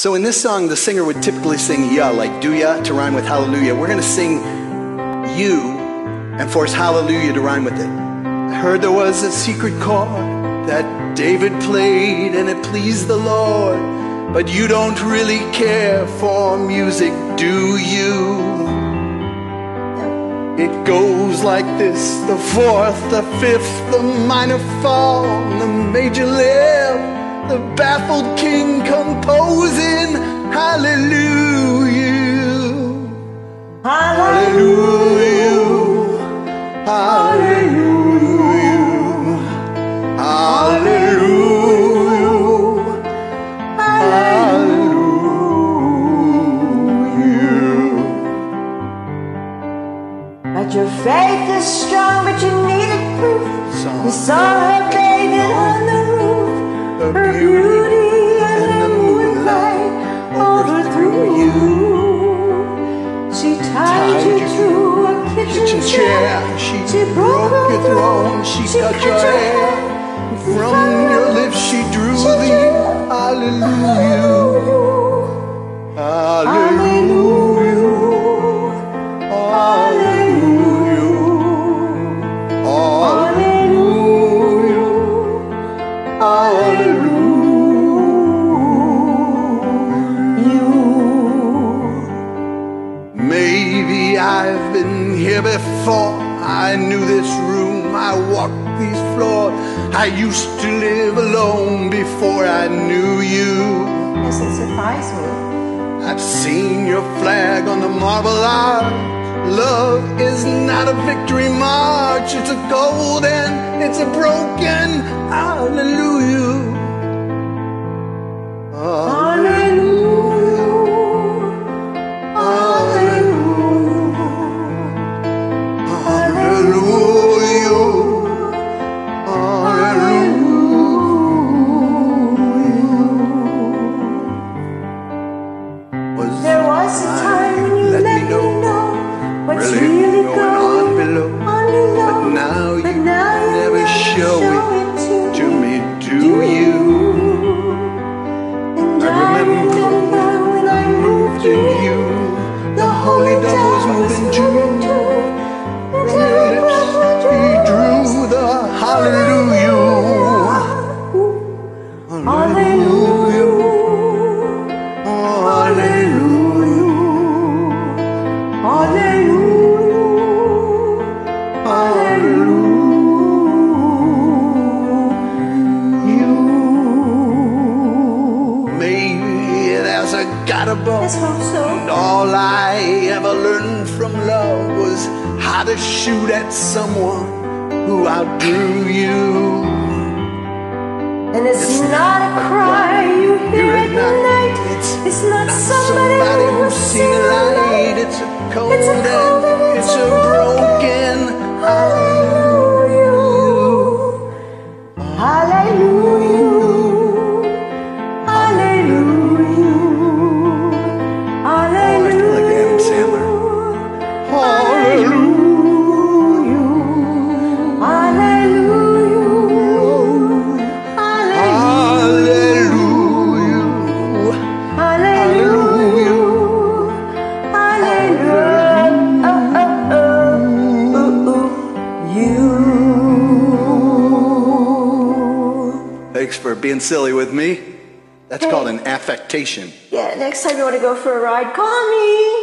So in this song, the singer would typically sing ya, like do ya, to rhyme with hallelujah. We're going to sing you and force hallelujah to rhyme with it. I heard there was a secret chord that David played and it pleased the Lord, but you don't really care for music, do you? It goes like this: the fourth, the fifth, the minor fall, the major lift, the baffled king composing hallelujah, hallelujah, hallelujah, hallelujah, hallelujah. But your faith is strong, but you needed proof. You saw her bathing on the roof. Her beauty and the moonlight overthrew you. She tied you to a kitchen chair. She broke your throne. She cut your hair. From your lips she drew the hallelujah, hallelujah, hallelujah, hallelujah, hallelujah. Maybe I've been here before. I knew this room, I walked these floors. I used to live alone before I knew you. Yes, it surprised me. I've seen your flag on the Marble Arch. Love is not a victory march. It's a cold and it's a broken hallelujah. There was a time when you let me know what's really going on below. But now you never show it to me, do you? I remember when I moved in you, the holy dove was moving too. From your lips he drew the hallelujah, hallelujah, hallelujah, hallelujah, hallelujah. Maybe there's a God above. Let's hope so. And all I ever learned from love was how to shoot at someone who outdrew you. And it's not a cry you hear at night. It's not somebody who's seen a light. It's a cold and it's a broken hallelujah, hallelujah, hallelujah, hallelujah, like Adam Sandler. hallelujah, hallelujah, hallelujah, Thanks for being silly with me. That's called an affectation. Yeah, next time you want to go for a ride, call me.